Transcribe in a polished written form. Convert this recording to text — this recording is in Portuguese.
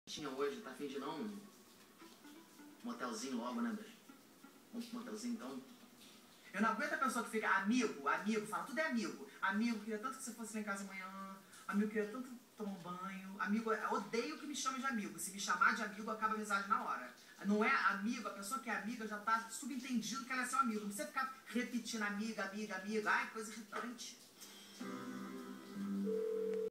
Tinha hoje, tá afim de não? Motelzinho logo, né, bem? Vamos pro motelzinho então? Eu não aguento a pessoa que fica amigo, fala, tudo é amigo. Amigo, queria tanto que você fosse lá em casa amanhã. Amigo, queria tanto tomar um banho. Amigo, eu odeio que me chame de amigo. Se me chamar de amigo, acaba a amizade na hora. Não é amigo, a pessoa que é amiga já tá subentendido que ela é seu amigo. Não precisa ficar repetindo amiga. Ai, coisa irritante.